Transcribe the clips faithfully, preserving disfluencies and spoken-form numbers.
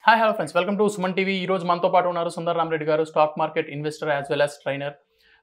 Hi, hello friends. Welcome to SumanTV. ఈ రోజు మనతో పాటు ఉన్నారు Sundara Rami Reddy గారు, stock market investor as well as trainer.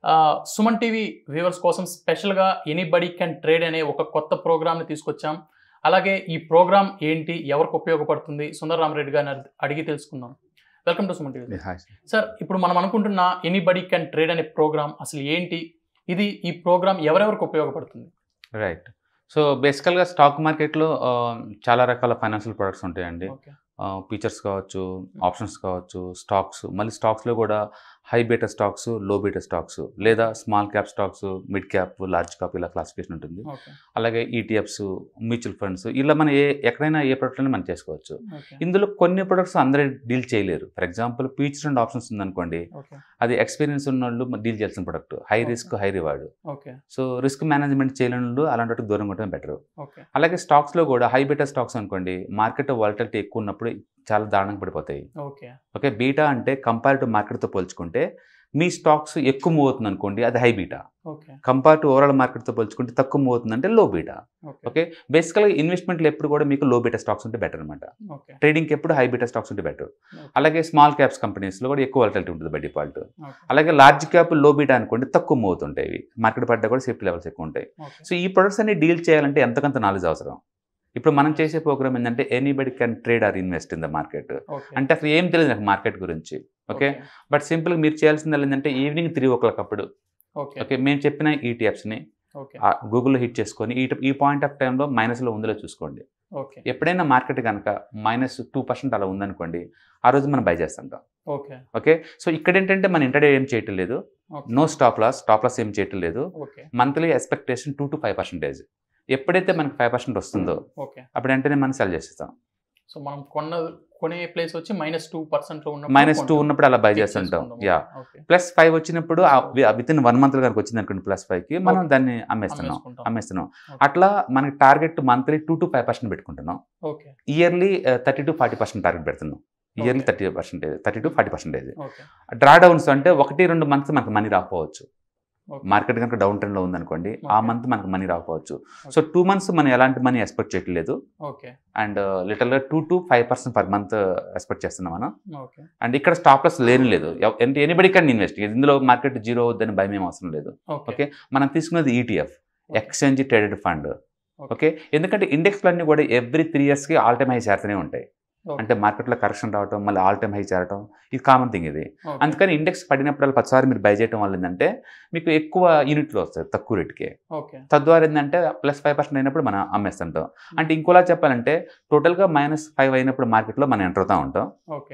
SumanTV viewers కోసం స్పెషల్ గా ఎనీబడీ కెన్ ట్రేడ్ అనే ఒక కొత్త ప్రోగ్రామ్ ని తీసుకొచ్చాం. అలాగే ఈ ప్రోగ్రామ్ ఏంటి, ఎవరికి ఉపయోగపడుతుంది, Sundara Rami Reddy గారిని అడిగి తెలుసుకుందాం. Welcome to SumanTV. సార్, ఇప్పుడు మనం అనుకుంటున్న ఎనీబడీ కెన్ ట్రేడ్ అనే ప్రోగ్రామ్ అసలు ఏంటి, ఇది ఈ ప్రోగ్రామ్ ఎవరెవరికి ఉపయోగపడుతుంది? రైట్. సో బేసికల్గా స్టాక్ మార్కెట్లో చాలా రకాల ఫైనాన్షియల్ ప్రొడక్ట్స్ ఉంటాయండి. ఫీచర్స్ కావచ్చు, ఆప్షన్స్ కావచ్చు, స్టాక్స్, మళ్ళీ స్టాక్స్లో కూడా high beta stocks, low beta stocks, లేదా small cap stocks, mid cap, large cap, ఇలా క్లాసిఫికేషన్ ఉంటుంది. అలాగే ఈటీఎఫ్స్, మ్యూచువల్ ఫండ్స్, ఇలా మనం ఏ ఎక్కడైనా ఏ ప్రొడక్ట్ని మనం చేసుకోవచ్చు. ఇందులో కొన్ని ప్రొడక్ట్స్ అందరూ డీల్ చేయలేరు. For example futures and options ఉందనుకోండి, అది ఎక్స్పీరియన్స్ ఉన్న వాళ్ళు డీల్ చేయాల్సిన product, high risk high reward. So risk management చేయలేని వాళ్ళు అలాంటి వాటికి దూరంగా ఉండడం బెటర్. అలాగే స్టాక్స్లో కూడా హై బీటా స్టాక్స్ అనుకోండి, మార్కెట్ వాలటిలిటీ ఎక్కువ ఉన్నప్పుడు చాలా దారుణంగా పడిపోతాయి. ఓకే, బీటా అంటే కంపేర్ టు మార్కెట్తో పోల్చుకుంటే మీ స్టాక్స్ ఎక్కువ మూవ్ అవుతుంది అనుకోండి, అది high beta. Compare to overall మార్కెట్తో పోల్చుకుంటే తక్కువ మూవ్ అవుతుంది అంటే లో బీటా. ఓకే, బేసికల్గా ఇన్వెస్ట్మెంట్లు ఎప్పుడు కూడా మీకు లో బీటా స్టాక్స్ ఉంటే బెటర్ అనమాట. ట్రేడింగ్కి ఎప్పుడు హై బీటా స్టాక్స్ ఉంటే బెటర్. అలాగే స్మాల్ క్యాప్స్ కంపెనీస్లో కూడా ఎక్కువ వాలటిలిటీ ఉంటుంది బై డిఫాల్ట్. అలాగే లార్జ్ క్యాప్ లో బీటా అనుకోండి, తక్కువ మూవ్ అవుతుంటాయి, మార్కెట్ పడ్డా కూడా సేఫ్టీ లెవెల్స్ ఎక్కువ ఉంటాయి. సో ఈ ప్రొడక్ట్స్ అన్ని డీల్ చేయాలంటే ఎంతకంత నాలెడ్జ్ అవసరం. ఇప్పుడు మనం చేసే ప్రోగ్రామ్ ఏంటంటే anybody can trade or invest in the market. అంటే అసలు ఏం తెలియదు నాకు మార్కెట్ గురించి. ఓకే, బట్ సింపుల్గా మీరు చేయాల్సింది ఏంటంటే ఈవినింగ్ త్రీ ఓ క్లాక్ అప్పుడు ఓకే మేము చెప్పిన ఈటీఎఫ్స్ని గూగుల్లో హిట్ చేసుకొని ఈ ఈ పాయింట్ ఆఫ్ టైంలో మైనస్లో ఉందిలో చూసుకోండి. ఎప్పుడైనా మార్కెట్ కనుక మైనస్ టూ పర్సెంట్ అలా ఉందనుకోండి, ఆ రోజు మనం బై చేస్తుంటాం. ఓకే, సో ఇక్కడ ఏంటంటే మన ఇంటర్డే ఏం చేయటం లేదు, no stop loss, stop loss ఏం చేయటం లేదు. Monthly expectation two to five percentage. ఎప్పుడైతే మనకి ఫైవ్ పర్సెంట్ వస్తుందో అప్పుడు వెంటనే మనం సెల్ చేస్తాం. సో మనం కొన్న కొనే ప్లేస్ వచ్చి minus two percent minus two ఉన్నప్పుడు అలా బై చేస్తుంటాం. యా, ప్లస్ ఫైవ్ వచ్చినప్పుడు విత్ ఇన్ వన్ మంత్ కనుక వచ్చింది అనుకోండి ప్లస్ ఫైవ్ కి మనం దాన్ని అమ్మేస్తున్నాం అమ్మేస్తున్నాం అట్లా మనకి target monthly two to five percent పెట్టుకుంటున్నాం. Yearly thirty to forty percent target పెడుతున్నాం. Yearly thirty percentage thirty to forty percentage. Drawdowns అంటే ఒకటి రెండు మంత్స్ మనకు మనీ రాకపోవచ్చు. మార్కెట్ కనుక డౌన్ ట్రెండ్లో ఉందనుకోండి, ఆ మంత్ మనకు మనీ రాకపోవచ్చు. సో టూ మంత్స్ మనం ఎలాంటి మనీ ఎక్స్పెక్ట్ చేయట్లేదు. అండ్ లిటర్గా two to five percent per month expect చేస్తున్నాం మనం. అండ్ ఇక్కడ స్టాప్ లాస్ లేని లేదు, ఎనీబడి కెన్ ఇన్వెస్ట్. ఇందులో మార్కెట్ జీరో అవుద్దని భయం ఏం అవసరం లేదు. ఓకే, మనం తీసుకున్నది ETF, exchange traded fund. Okay, ఎందుకంటే ఇండెక్స్లు అన్నీ కూడా ఎవ్రీ త్రీ ఇయర్స్కి ఆల్ టైమ్ హై చేస్తూనే ఉంటాయి. అంటే మార్కెట్లో కరెక్షన్ రావటం, మళ్ళీ ఆల్ టైమ్ హై చేరటం, ఇది కామన్ థింగ్ ఇది. అందుకని ఇండెక్స్ పడినప్పుడు పదిసారి మీరు బై చేయడం వల్ల ఏంటంటే మీకు ఎక్కువ యూనిట్లు వస్తాయి తక్కువ రేటుకే. తద్వారా ఏంటంటే ప్లస్ ఫైవ్ పర్సెంట్ అయినప్పుడు మనం అమ్మేస్తుంటాం. అంటే ఇంకోలా చెప్పాలంటే టోటల్గా మైనస్ ఫైవ్ అయినప్పుడు మార్కెట్లో మనం ఎంటర్ అవుతూ ఉంటాం.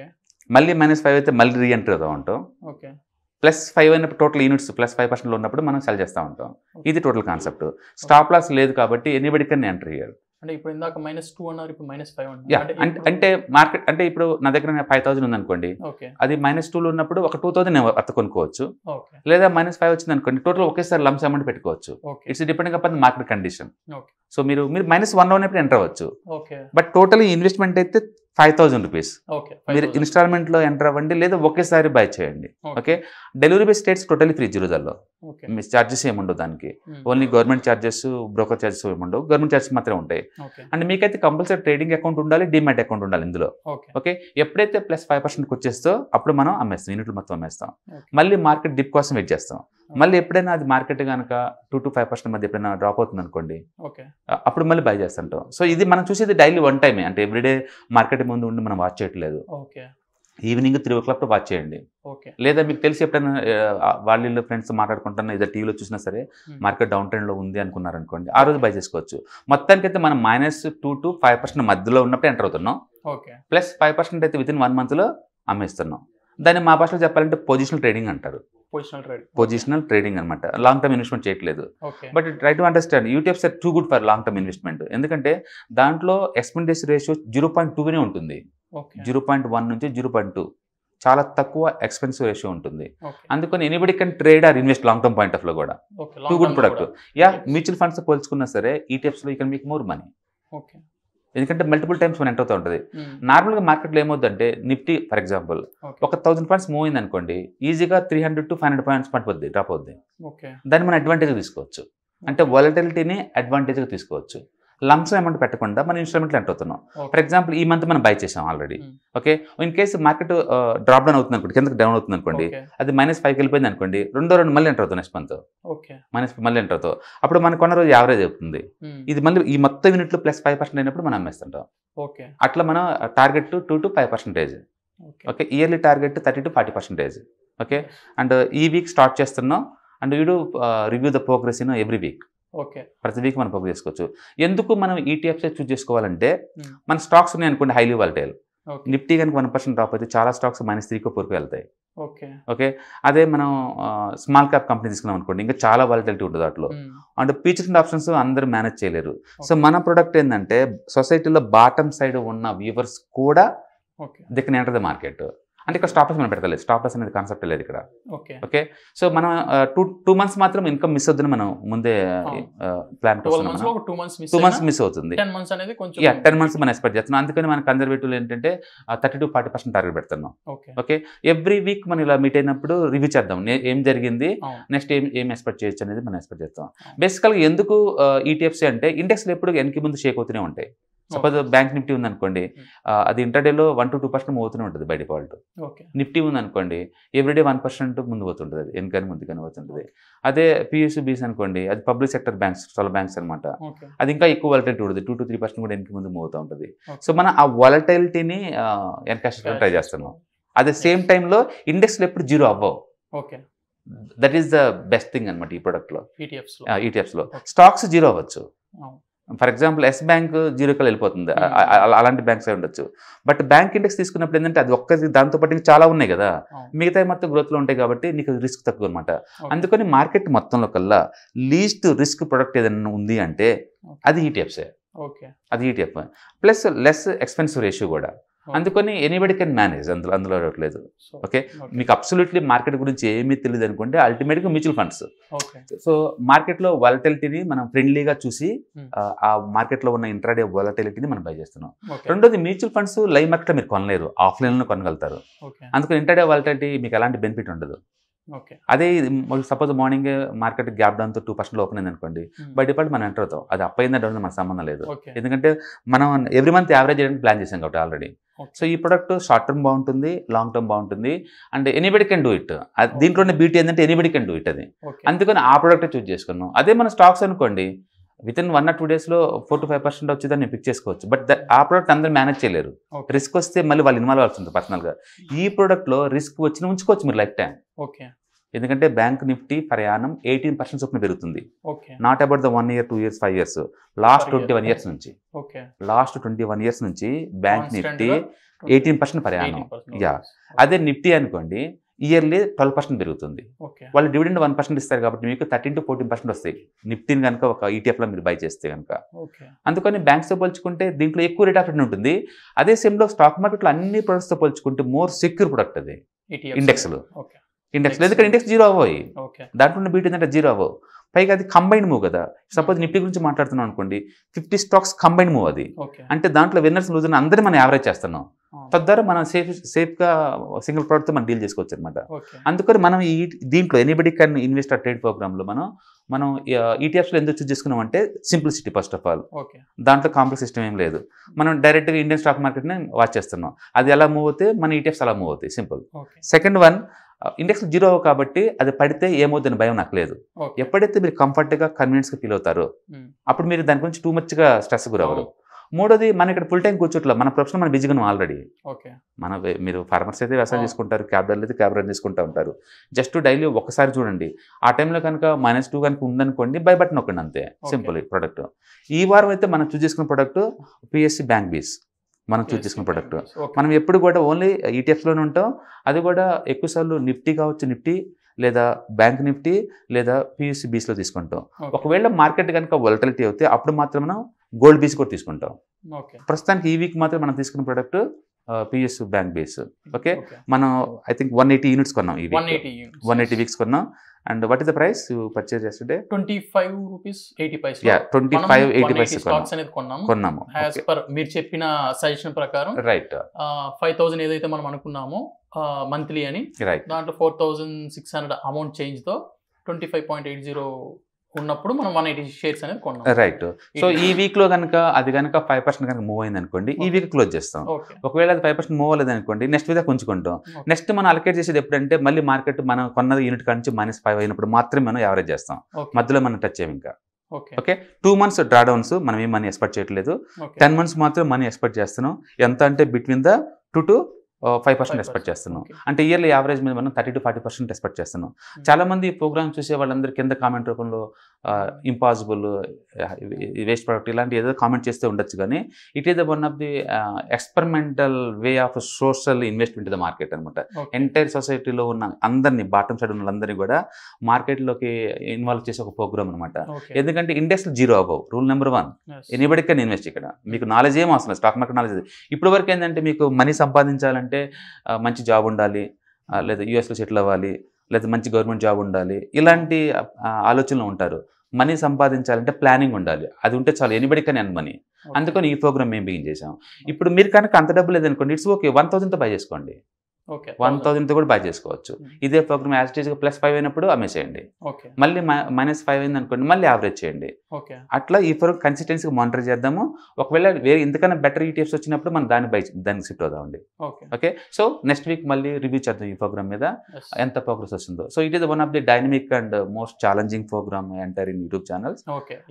మళ్ళీ మైనస్ ఫైవ్ అయితే మళ్ళీ రీ ఎంటర్ అవుతూ ఉంటాం. ప్లస్ ఫైవ్ అయినప్పుడు టోటల్ యూనిట్స్ ప్లస్ ఫైవ్ పర్సెంట్లో ఉన్నప్పుడు మనం సెల్ చేస్తూ ఉంటాం. ఇది టోటల్ కాన్సెప్ట్. స్టాప్ లాస్ లేదు కాబట్టి ఎనీబడి కెన్ ఎంటర్ హియర్. అంటే ఇప్పుడు ఇందాక మైనస్ టూ అన్నారు, ఇప్పుడు మైనస్ ఫైవ్ అంటే మార్కెట్ అంటే ఇప్పుడు నా దగ్గర ఫైవ్ థౌసండ్ ఉంది అనుకోండి, అది మైనస్ టూలో ఉన్నప్పుడు ఒక టూ థౌసండ్ అత్త కొనుక్కోవచ్చు, లేదా మైనస్ ఫైవ్ వచ్చింది అనుకోండి టోటల్ ఒకేసారి లంప్స్ అమౌంట్ పెట్టుకోవచ్చు. It's depending upon market condition. So మీరు మీరు మైనస్ వన్ ఉన్నప్పుడు ఎంటర్ అవ్వచ్చు. బట్ టోటల్ ఇన్వెస్ట్మెంట్ అయితే ఫైవ్ థౌసండ్ రూపీస్ మీరు ఇన్స్టాల్మెంట్లో ఎంటర్ అవ్వండి, లేదా ఒకేసారి బై చేయండి. Okay, delivery buy states totally free జీరోజాల్లో. మీ ఛార్జెస్ ఏముండవు దానికి, only government charges, broker charges ఏముండవు, గవర్నమెంట్ ఛార్జెస్ మాత్రమే ఉంటాయి. అండ్ మీకైతే కంపల్సరీ ట్రేడింగ్ అకౌంట్ ఉండాలి, డిమాట్ అకౌంట్ ఉండాలి ఇందులో. ఓకే, ఎప్పుడైతే ప్లస్ ఫైవ్ పర్సెంట్ వచ్చేస్తో అప్పుడు మనం అమ్మేస్తాం, యూనిట్లు మొత్తం అమ్మేస్తాం. మళ్ళీ మార్కెట్ డిప్ కోసం వెయిట్ చేస్తాం. మళ్ళీ ఎప్పుడైనా అది మార్కెట్ కనుక టూ టు ఫైవ్ పర్సెంట్ మధ్య ఎప్పుడైనా డ్రాప్ అవుతుంది అనుకోండి, అప్పుడు మళ్ళీ బై చేస్తుంటాం. సో ఇది మనం చూసేది డైలీ వన్ టైమే, అంటే ఎవ్రీడే మార్కెట్ ముందు ఉండి మనం వాచ్ చేయట్లేదు. Evening three o'clock watch చేయండి. లేదా మీకు తెలిసి ఎప్పుడైనా వాళ్ళ ఫ్రెండ్స్ మాట్లాడుకుంటున్నా ఏదో టీవీలో చూసినా సరే మార్కెట్ డౌన్ ట్రెండ్లో ఉంది అనుకున్నారు అనుకోండి, ఆ రోజు బై చేసుకోవచ్చు. మొత్తానికి అయితే మనం minus two to five percent మధ్యలో ఉన్నప్పుడు ఎంటర్ అవుతున్నాం. ప్లస్ ఫైవ్ పర్సెంట్ అయితే విత్ ఇన్ వన్ మంత్లో అమ్మేస్తున్నాం. దాన్ని మా భాషలో చెప్పాలంటే పొజిషనల్ ట్రేడింగ్ అంటారు. పొజిషనల్ ట్రేడింగ్ అనమాట. లాంగ్ టర్మ్ ఇన్వెస్ట్మెంట్ చేయట్లేదు. But try to understand ETFs are too good for long term investment. ఎందుకంటే దాంట్లో ఎక్స్పెండిచర్ రేషియో జీరో పాయింట్ టూనే ఉంటుంది. జీరో పాయింట్ వన్ నుంచి జీరో పాయింట్ టూ చాలా తక్కువ ఎక్స్పెన్సివ్ రేషియో ఉంటుంది. అందుకని anybody can trade or invest long term point of లో కూడా too good product. Yeah, mutual funds పోల్చుకున్నా సరే ఈటీఎఫ్స్ లో you can make more money. ఎందుకంటే మల్టిపుల్ టైమ్స్ మనం ఎంటర్ అవుతూ ఉంటుంది. నార్మల్గా మార్కెట్లో ఏమవుతుందంటే నిఫ్టీ ఫర్ ఎగ్జాంపుల్ ఒక థౌసండ్ పాయింట్స్ మూవ్ అయింది అనుకోండి, ఈజీగా three hundred to five hundred points పడిపోద్ది, డ్రాప్ అవుద్ది. దాన్ని మనం అడ్వాంటేజ్ తీసుకోవచ్చు. అంటే వాలటిలిటీని అడ్వాంటేజ్గా తీసుకోవచ్చు. లంప్స్ అమౌంట్ పెట్టకుండా మనం ఇన్స్టాల్మెంట్లో ఎంటర్ అవుతున్నాం. ఫర్ ఎగ్జాంపుల్ ఈ మంత్ మనం బై చేసాం already. Okay, in case market drop down అవుతుంది అనుకోండి, కిందకి డౌన్ అవుతుంది అనుకోండి, అది మైనస్ ఫైవ్కి వెళ్ళిపోయింది అనుకోండి, రెండో రెండు మళ్ళీ ఎంటర్ అవుతాం నెక్స్ట్ మంత్. మైనస్ మళ్ళీ ఎంటర్ అవుతాం. అప్పుడు మనకు కొన్న రోజు యావరేజ్ అవుతుంది. ఇది మళ్ళీ ఈ మొత్తం యూనిట్లు ప్లస్ ఫైవ్ పర్సెంట్ అయినప్పుడు మనం అమ్మేస్తుంటాం. అట్లా మనం target two to five percentage. Okay, yearly target thirty to forty percentage. Okay, and ఈ వీక్ స్టార్ట్ చేస్తున్నాం and you do review the progress in every week. Okay, ప్రతి వీక్ మనం ప్రోగ్రెస్ చేసుకోవచ్చు. ఎందుకు మనం ఈటీఎఫ్స్ చూస్ చేసుకోవాలంటే, మన స్టాక్స్ ఉన్నాయి అనుకోండి హైలీ వాలటైల్, నిఫ్టీ కనుక వన్ పర్సెంట్ డ్రాప్ అయితే చాలా స్టాక్స్ మైనస్ త్రీకో ఫోర్కో వెళ్తాయి. ఓకే ఓకే అదే మనం స్మాల్ క్యాప్ కంపెనీ తీసుకున్నాం అనుకోండి, ఇంకా చాలా వాలటిలిటీ ఉంటుంది దాంట్లో. అండ్ ఫీచర్స్ అండ్ ఆప్షన్స్ అందరూ మేనేజ్ చేయలేరు. సో మన ప్రొడక్ట్ ఏంటంటే సొసైటీలో బాటమ్ సైడ్ ఉన్న వ్యూవర్స్ కూడా they can enter the market. అంటే ఇక్కడ స్టాప్ లాస్ మనం పెట్టలేదు, స్టాప్ లాస్ అనేది కాన్సెప్ట్ లేదు ఇక్కడ. ఓకే ఓకే సో మనం టూ టూ మంత్స్ మాత్రం ఇన్కమ్ మిస్ అవుతుంది, మనం ముందే ప్లాన్ టూ మంత్స్ మిస్ అవుతుంది. టెన్ మంత్స్ మనం ఎక్స్పెక్ట్ చేస్తున్నాం. అందుకని మన కన్జర్వేటివ్ ఏంటంటే thirty to forty percent target పెడుతున్నాం. ఓకే, ఎవ్రీ వీక్ మనం ఇలా మీట్ అయినప్పుడు రివ్యూ చేద్దాం, ఏం జరిగింది, నెక్స్ట్ ఏం ఏం ఎక్స్పెక్ట్ చేయొచ్చు అనేది మనం ఎక్స్పెక్ట్ చేస్తాం. బేసికల్గా ఎందుకు ఈటీఎఫ్సీ అంటే ఇండెక్స్లు ఎప్పుడు వెనక్కి ముందు షేక్ అవుతూనే ఉంటాయి. సపోజ్ బ్యాంక్ నిఫ్టీ ఉందనుకోండి, అది ఇంటర్డేలో one to two percent move అవుతూనే ఉంటుంది బై డిఫాల్ట్. నిఫ్టీ ఉందనుకోండి, ఎవ్రీడే వన్ పర్సెంట్ ముందు పోతుంటుంది, అది వెనకని ముందుకని పోతుంటుంది. అదే పిఎస్యూ బీస్ అనుకోండి, అది పబ్లిక్ సెక్టర్ బ్యాంక్స్, చాలా బ్యాంక్స్ అనమాట, అది ఇంకా ఎక్కువ వాలటైలిటీ ఉంటుంది, టూ టు త్రీ పర్సెంట్ కూడా వెనక్కి ముందు మూవ్ అవుతూ ఉంటుంది. సో మనం ఆ వాలటైలిటీని ఎన్కాష్ ట్రై చేస్తున్నాం. అదే సేమ్ టైంలో ఇండెక్స్లో ఎప్పుడు జీరో అవ్వవు. Okay, that is the best thing అనమాట ఈ ప్రొడక్ట్లో. ఈటీఎఫ్స్లో స్టాక్స్ జీరో అవ్వచ్చు. For example Yes Bank zero కల్ వెళ్ళిపోతుంది, అలాంటి బ్యాంక్స్ అయి ఉండొచ్చు. బట్ బ్యాంక్ ఇండెక్స్ తీసుకున్నప్పుడు ఏంటంటే అది ఒక్కటి, దాంతో పాటు చాలా ఉన్నాయి కదా, మిగతా మొత్తం గ్రోత్లో ఉంటాయి కాబట్టి నీకు రిస్క్ తక్కువ అనమాట. అందుకని మార్కెట్ మొత్తంలో కల్లా లీస్ట్ రిస్క్ ప్రొడక్ట్ ఏదైనా ఉంది అంటే అది ఈటీఎఫ్సే. ఓకే, అది ETF plus less expensive ratio కూడా. అందుకని ఎనీబడి కెన్ మేనేజ్, అందులో అందులో లేదు. ఓకే, మీకు అబ్సల్యూట్లీ మార్కెట్ గురించి ఏమీ తెలియదు అనుకుంటే అల్టిమేట్గా మ్యూచువల్ ఫండ్స్. సో మార్కెట్లో వాలటిలిటీని మనం ఫ్రెండ్లీగా చూసి ఆ మార్కెట్లో ఉన్న ఇంట్రాడే వాలటిలిటీని మనం బై చేస్తున్నాం. రెండోది మ్యూచువల్ ఫండ్స్ లైవ్ మార్కెట్లో మీరు కొనలేరు, ఆఫ్లైన్లో కొనగలుగుతారు. అందుకని ఇంట్రాడే వాలటిలిటీ మీకు ఎలాంటి బెనిఫిట్ ఉండదు. అదే సపోజ్ మార్నింగ్ మార్కెట్ గ్యాప్ డౌన్తో టూ పర్సెంట్ ఓపెన్ అయింది అనుకోండి, బై డిఫాల్ట్ మనం ఎంటర్ అవుతాం. అది అప్ అయిందా డౌన్ మనకు సంబంధం లేదు, ఎందుకంటే మనం ఎవ్రీ మంత్ యావరేజ్ చేయడానికి ప్లాన్ చేసాం కాబట్టి ఆల్రెడీ. సో ఈ ప్రొడక్ట్ షార్ట్ టర్మ్ బాగుంటుంది, లాంగ్ టర్మ్ బాగుంటుంది, and anybody can do it. దీంట్లోనే బ్యూటీ ఏంటంటే ఎనీబడి కెన్ డూ ఇట్ అది. అందుకని ఆ ప్రొడక్ట్ చూస్ చేసుకున్నాం. అదే మన స్టాక్స్ అనుకోండి, within one or two డేస్లో ఫోర్ టు ఫైవ్ పర్సెంట్ వచ్చేదాన్ని నేను పిక్ చేసుకోవచ్చు. బట్ ఆ ప్రోడక్ట్ అందరూ మేనేజ్ చేయలేరు, రిస్క్ వస్తే మళ్ళీ వాళ్ళు ఇన్వాల్వ్ అవుతుంది పర్సనల్గా. ఈ ప్రోడక్ట్లో రిస్క్ వచ్చిన ఉంచుకోవచ్చు మీరు లైఫ్ టైం. ఓకే, ఎందుకంటే బ్యాంక్ నిఫ్టీ ప్రయాణం ఎయిటీన్ పర్సెంట్ చొప్పున పెరుగుతుంది. Not about the one year two years five years last twenty one years నుంచి లాస్ట్ ట్వంటీ వన్ ఇయర్స్ నుంచి బ్యాంక్ నిఫ్టీ ఎయిటీన్ పర్సెంట్ ప్రయాణం. యా, అదే నిఫ్టీ అనుకోండి ఇయర్లీ ట్వెల్వ్ పర్సెంట్ పెరుగుతుంది. వాళ్ళు డివిడెండ్ వన్ పర్సెంట్ ఇస్తారు కాబట్టి మీకు థర్టీన్ టు ఫోర్టీన్ పర్సెంట్ వస్తాయి నిఫ్టీని కనుక ఒక ఈటీఎఫ్లో మీరు బై చేస్తే కనుక. అందుకని బ్యాంక్స్తో పోల్చుకుంటే దీంట్లో ఎక్కువ రేట్ ఆఫ్ రిటర్న్ ఉంటుంది. అదే సేమ్లో స్టాక్ మార్కెట్లో అన్ని ప్రొడక్ట్స్తో పోల్చుకుంటే మోర్ సెక్యూర్ ప్రొడక్ట్ అది ఇండెక్స్లో. ఇండెక్స్ ఎందుకంటే ఇండెక్స్ జీరో అవ్వయి, దాంట్లో బీట్ ఏంటంటే జీరో అవ్వవు. పైగా అది కంబైన్ మూవ్ కదా. సపోజ్ నిఫ్టీ గురించి మాట్లాడుతున్నాం అనుకోండి, ఫిఫ్టీ స్టాక్స్ కంబైన్ మూవ్ అది, అంటే దాంట్లో విన్నర్స్ లూజర్స్ అందరినీ మనం యావరేజ్ చేస్తున్నాం. తద్వారా మనం సేఫ్ సేఫ్గా సింగిల్ ప్రోడక్ట్తో మనం డీల్ చేసుకోవచ్చు అనమాట. అందుకని మనం ఈ దీంట్లో ఎనీబడి కెన్ ఇన్వెస్ట్ ట్రేడ్ ప్రోగ్రామ్లో మనం మనం ఈటీఎఫ్స్లో ఎందుకు చూస్ చేసుకున్నాం అంటే సింప్లిసిటీ ఫస్ట్ ఆఫ్ ఆల్. దాంట్లో కాంప్లెక్స్ సిస్టమ్ ఏం లేదు, మనం డైరెక్ట్గా ఇండియన్ స్టాక్ మార్కెట్ని వాచ్ చేస్తున్నాం. అది ఎలా మూవ్ అవుతాయి, మన ఈటీఎఫ్స్ అలా మూవ్ అవుతాయి, simple. Second one, index zero కాబట్టి అది పడితే ఏమవుతుందని భయం నాకు లేదు. ఎప్పుడైతే మీరు కంఫర్ట్గా కన్వీనియన్స్గా ఫీల్ అవుతారో అప్పుడు మీరు దాని గురించి టూ మచ్గా స్ట్రెస్ గురవరు. మూడోది, మనం ఇక్కడ ఫుల్ టైం కూర్చోట్లా, మన ప్రొఫెషన్ మనం బిజీగా ఉన్నాం ఆల్రెడీ. మన మీరు ఫార్మర్స్ అయితే వ్యవసాయం చేసుకుంటారు, క్యాబ్ అయితే క్యాబ్ రన్ చేసుకుంటూ ఉంటారు. జస్ట్ డైలీ ఒకసారి చూడండి, ఆ టైంలో కనుక మైనస్ టూ కనుక ఉందనుకోండి బై బటన్ నొక్కండి అంతే, సింపుల్ ప్రొడక్ట్. ఈ వారం అయితే మనం చూస్ చేసుకున్న ప్రొడక్ట్ పిఎస్సి బ్యాంక్ బీస్ మనం చూస్ చేసుకున్న ప్రొడక్ట్. మనం ఎప్పుడు కూడా ఓన్లీ ఈటీఎఫ్లోనే ఉంటాం, అది కూడా ఎక్కువసార్లు నిఫ్టీ కావచ్చు, నిఫ్టీ లేదా బ్యాంక్ నిఫ్టీ లేదా పిఎస్సి బీస్లో తీసుకుంటాం. ఒకవేళ మార్కెట్ కనుక వొలటిలిటీ అవుతే అప్పుడు మాత్రం మనం గోల్డ్ బీస్ కూడా తీసుకుంటాం. ప్రస్తుతానికి ఈ వీక్ మాత్రం మనం తీసుకున్న product PSU bank BeES. Okay, మనం I think one eighty units కొన్నాం ఈ వీక్, వన్ ఎయిటీ వీక్స్ కొన్నాం. And what is the price you purchase చేస్తుంటే twenty five rupees eighty paise. Yeah, twenty five eighty paise కొన్నాము కొన్నాము యాజ్ పర్ మీరు చెప్పిన suggestion ప్రకారం. రైట్, ఫైవ్ థౌసండ్ ఏదైతే మనం అనుకున్నామో మంత్లీ అని, రైట్, దాంట్లో four thousand six hundred amount change తో twenty five point eight zero ఉన్నప్పుడు మనం వన్ ఎయిటీ షేర్స్ అనేది కొన్నాం. రైట్. సో ఈ వీక్ లో కనుక అది కనుక ఫైవ్ పర్సెంట్ కనుక మూవ్ అయింది అనుకోండి, ఈ వీక్ క్లోజ్ చేస్తాం. ఒకవేళ అది ఫైవ్ పర్సెంట్ మూవ్ అవ్వలేదు అనుకోండి, నెక్స్ట్ వీక్ ఉంచుకుంటాం. నెక్స్ట్ మనం అలకేట్ చేసేది ఎప్పుడంటే మళ్ళీ మార్కెట్ మనం కొన్నది యూనిట్ నుంచి మైనస్ ఫైవ్ అయినప్పుడు మాత్రమే మనం యావరేజ్ చేస్తాం. మధ్యలో మనం టచ్ చేయం ఇంకా. ఓకే, టూ మంత్స్ డ్రాడౌన్స్ మనం ఏం మనీ ఎక్స్పెక్ట్ చేయట్లేదు. టెన్ మంత్స్ మాత్రం మనీ ఎక్స్పెక్ట్ చేస్తున్నాం. ఎంత అంటే between the two to five percent expect చేస్తున్నాం. అంటే ఇయర్లీ యావరేజ్ మీద మనం thirty to forty percent expect చేస్తున్నాం. చాలా మంది ప్రోగ్రామ్ చూసే వాళ్ళందరూ కింద కామెంట్ రూపంలో ఇంపాసిబుల్, వేస్ట్ ప్రొడక్ట్ ఇలాంటి ఏదో కామెంట్ చేస్తే ఉండొచ్చు, కానీ it is the one of the experimental way of social investment in the market అనమాట. ఎంటైర్ సొసైటీలో ఉన్న అందరినీ, బాటమ్ సైడ్ ఉన్న వాళ్ళందరినీ కూడా మార్కెట్లోకి ఇన్వాల్వ్ చేసే ఒక ప్రోగ్రామ్ అనమాట. ఎందుకంటే index zero above, rule number one, anybody can invest. ఇక్కడ మీకు నాలెడ్జ్ ఏం అవసరం, స్టాక్ మార్కెట్ నాలెడ్జ్. ఇప్పటి వరకు ఏంటంటే మీకు మనీ సంపాదించాలంటే మంచి జాబ్ ఉండాలి, లేదా యూఎస్లో సెటిల్ అవ్వాలి, లేదా మంచి గవర్నమెంట్ జాబ్ ఉండాలి, ఇలాంటి ఆలోచనలు ఉంటారు. మనీ సంపాదించాలంటే ప్లానింగ్ ఉండాలి, అది ఉంటే చాలు, ఎనీబడి కెన్ ఎర్న్ మనీ. అందుకని ఈ ప్రోగ్రామ్ మేము బిగిన్ చేసాం. ఇప్పుడు మీరు కనుక అంత డబ్బు లేదనుకోండి, ఇట్స్ ఓకే, వన్ థౌసండ్తో బై చేసుకోండి, వన్ థౌసండ్తో కూడా బై చేసుకోవచ్చు. ఇదే ప్రోగ్రామ్ యాజిటీస్గా ప్లస్ ఫైవ్ అయినప్పుడు అమ్మేసేయండి, మళ్ళీ మైనస్ ఫైవ్ అయింది అనుకోండి మళ్ళీ యావరేజ్ చేయండి. అట్లా ఈ ప్రోగ్రామ్ కన్సిస్టెన్సీగా మానిటర్ చేద్దాము. ఒకవేళ వేరే ఇంతకన్నా బెటర్ ఈటీఎఫ్స్ వచ్చినప్పుడు మనం దాన్ని బై దానికి షిఫ్ట్ అవుదామండి. ఓకే, సో నెక్స్ట్ వీక్ మళ్ళీ రివ్యూ చేద్దాం ఈ ప్రోగ్రామ్ మీద ఎంత ప్రోగ్రెస్ వస్తుందో. So it is one of the dynamic and most challenging program enter in YouTube channels.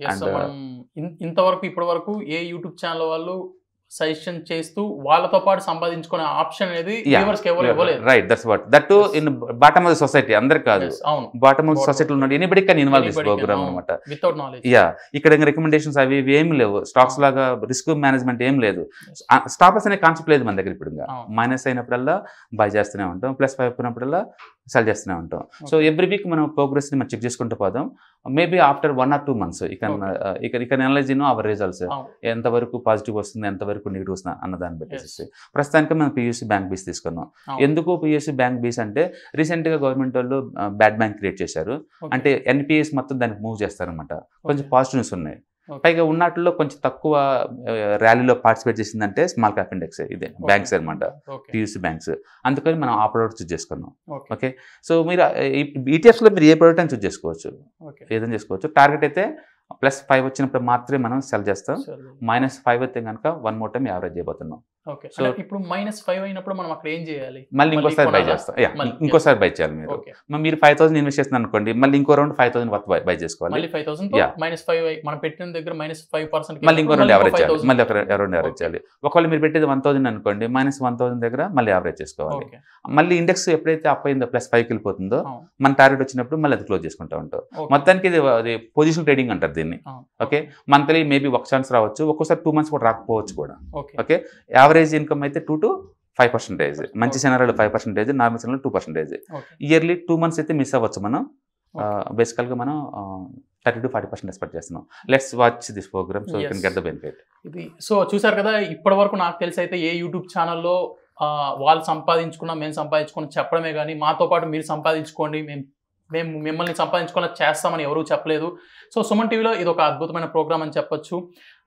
ఇంతవరకు ఇప్పటి వరకు ఏ యూట్యూబ్ ఛానల్ వాళ్ళు సజెషన్ చేస్తూ వాళ్ళతో పాటు సంపాదించుకునే ఆప్షన్ అనేది వ్యూవర్స్ కి ఎవరు ఇవ్వలేదు. Right, that's what, that to in bottom of the society, అందరికి కాదు, బాటమ్ ఆఫ్ ది సొసైటీలో ఉన్న anybody can involve this program అన్నమాట. Without knowledge. యా, ఇక్కడ రికమెండేషన్స్ అవి ఇవి ఏమి లేవు, స్టాక్స్ లాగా రిస్క్ మేనేజ్మెంట్ ఏం లేదు, స్టాపర్స్ అనే కాన్సెప్ట్ లేదు మన దగ్గర. ఇప్పుడు మైనస్ అయినప్పుడల్లా బై చేస్తూనే ఉంటాం, ప్లస్ ఫైవ్ అయినప్పుడల్లా సెల్ చేస్తూనే ఉంటాం. సో ఎవ్రీ వీక్ మనం ప్రోగ్రెస్ ని మనం చెక్ చేసుకుంటూ పోదాం. Maybe after one or two months ఇక ఇక ఇక అనలైజ్ నో అవర్ రిజల్ట్స్, ఎంతవరకు పాజిటివ్ వస్తుంది, ఎంతవరకు నెగిటివ్ వస్తుంది అన్న దాన్ని పెట్టేసి. ప్రస్తుతానికి మనం పియూసీ బ్యాంక్ బీస్ తీసుకున్నాం. ఎందుకు పియూసీ బ్యాంక్ బీస్ అంటే రీసెంట్ గా గవర్నమెంట్ వాళ్ళు బ్యాడ్ బ్యాంక్ క్రియేట్ చేశారు. అంటే ఎన్పిఎస్ మొత్తం దానికి మూవ్ చేస్తారనమాట. కొంచెం పాజిటివ్స్ ఉన్నాయి. పైగా ఉన్నట్లో కొంచెం తక్కువ ర్యాలీలో పార్టిసిపేట్ చేసిందంటే స్మాల్ క్యాప్ ఇండెక్స్, ఇదే బ్యాంక్స్ అనమాట, పియూసీ బ్యాంక్స్. అందుకని మనం ఆ ప్రోడక్ట్ చూస్ చేసుకున్నాం. ఓకే, సో మీరు ఈటీఎఫ్స్ లో మీరు ఏ ప్రోడక్ట్ అని చూస్ చేసుకోవచ్చు, ఏదైనా చేసుకోవచ్చు. టార్గెట్ అయితే ప్లస్ ఫైవ్ వచ్చినప్పుడు మాత్రమే మనం సెల్ చేస్తాం. మైనస్ ఫైవ్ అయితే కనుక వన్ మోర్ టైం యావరేజ్ చేయబోతున్నాం. సో ఇప్పుడు మైనస్ ఫైవ్ అయినప్పుడు మనం అక్కడ ఏం చేయాలి, మళ్ళీ ఇంకోసారి బై చేస్తాం. ఇంకోసారి బై చేయాలి. మీరు మీరు ఫైవ్ థౌసండ్ ఇన్వెస్ట్ చేస్తున్నారు అనుకోండి, మళ్ళీ ఇంకో round five thousand worth buy చేసుకోవాలి. ఫైవ్ థౌసండ్ మైనస్ ఫైవ్ మనం పెట్టిన దగ్గర మైనస్ ఫైవ్ పర్సెంట్ మళ్ళీ ఇంకో రౌండ్ యావరేజ్ చేయాలి, మళ్ళీ ఒక రౌండ్ యావరేజ్ చేయాలి. ఒకవేళ మీరు పెట్టేది వన్ థౌసండ్ అనుకోండి, మైనస్ వన్ థౌసండ్ దగ్గర మళ్ళీ యావరేజ్ చేసుకోవాలి. మళ్ళీ ఇండెక్స్ ఎప్పుడైతే అప్ అయిందో ప్లస్ ఫైవ్కి వెళ్ళిపోతుందో మన టార్గెట్ వచ్చినప్పుడు మళ్ళీ అది క్లోజ్ చేసుకుంటూ ఉంటాం. మొత్తానికి ఇది పొజిషన్ ట్రేడింగ్ అంటారు దీన్ని. ఓకే, మంత్లీ మేబీ ఒక ఛాన్స్ రావచ్చు, ఒక్కోసారి టూ మంత్స్ కూడా రాకపోవచ్చు కూడా. ఓకే, యావరేజ్ ఇన్కమ్ అయితే టూ టు ఫైవ్ పర్సెంటేజ్, మంచి సినారియోలో ఫైవ్ పర్సెంటేజ్, నార్మల్ సినారియోలో two percentage. Yearly two months అయితే మిస్ అవ్వచ్చు మనం. బేసికల్గా మనం thirty to forty percent expect చేస్తున్నాం. Let's watch this program so you can get the benefit. ఇది సో చూసారు కదా, ఇప్పటి వరకు నాకు తెలిసి అయితే ఏ యూట్యూబ్ ఛానల్లో వాళ్ళు సంపాదించుకున్నా మేము సంపాదించుకున్నా చెప్పడమే కానీ మాతో పాటు మీరు సంపాదించుకోండి, మేము మేము మిమ్మల్ని సంపాదించుకున్న చేస్తామని ఎవరూ చెప్పలేదు. సో సుమన్ టీవీలో ఇది ఒక అద్భుతమైన ప్రోగ్రామ్ అని చెప్పొచ్చు.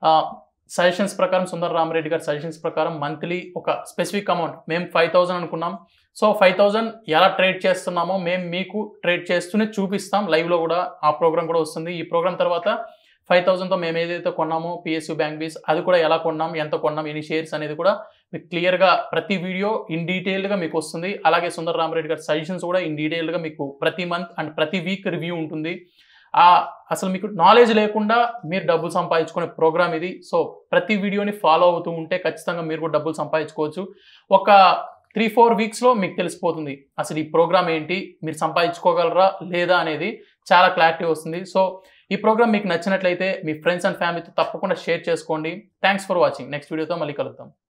సజెషన్స్ ప్రకారం సుందర రామిరెడ్డి గారి సజెషన్స్ ప్రకారం మంత్లీ ఒక స్పెసిఫిక్ అమౌంట్ మేము ఫైవ్ థౌజండ్ అనుకున్నాం. సో ఫైవ్ థౌజండ్ ఎలా ట్రేడ్ చేస్తున్నామో మేము మీకు ట్రేడ్ చేస్తూనే చూపిస్తాం. లైవ్లో కూడా ఆ ప్రోగ్రామ్ కూడా వస్తుంది. ఈ ప్రోగ్రామ్ తర్వాత ఫైవ్ థౌజండ్తో మేము ఏదైతే కొన్నామో పిఎస్యూ బ్యాంక్ బీస్, అది కూడా ఎలా కొన్నాం, ఎంత కొన్నాం, ఎన్ని షేర్స్ అనేది కూడా మీకు క్లియర్గా ప్రతి వీడియో ఇన్ డీటెయిల్డ్గా మీకు వస్తుంది. అలాగే సుందర రామిరెడ్డి గారి సజెషన్స్ కూడా ఇన్ డీటెయిల్డ్గా మీకు ప్రతి మంత్ అండ్ ప్రతి వీక్ రివ్యూ ఉంటుంది. అసలు మీకు నాలెడ్జ్ లేకుండా మీరు డబ్బులు సంపాదించుకునే ప్రోగ్రామ్ ఇది. సో ప్రతి వీడియోని ఫాలో అవుతూ ఉంటే ఖచ్చితంగా మీరు కూడా డబ్బులు సంపాదించుకోవచ్చు. ఒక త్రీ ఫోర్ వీక్స్లో మీకు తెలిసిపోతుంది అసలు ఈ ప్రోగ్రామ్ ఏంటి, మీరు సంపాదించుకోగలరా లేదా అనేది చాలా క్లారిటీ వస్తుంది. సో ఈ ప్రోగ్రామ్ మీకు నచ్చినట్లయితే మీ ఫ్రెండ్స్ అండ్ ఫ్యామిలీతో తప్పకుండా షేర్ చేసుకోండి. Thanks for watching. నెక్స్ట్ వీడియోతో మళ్ళీ కలుద్దాం.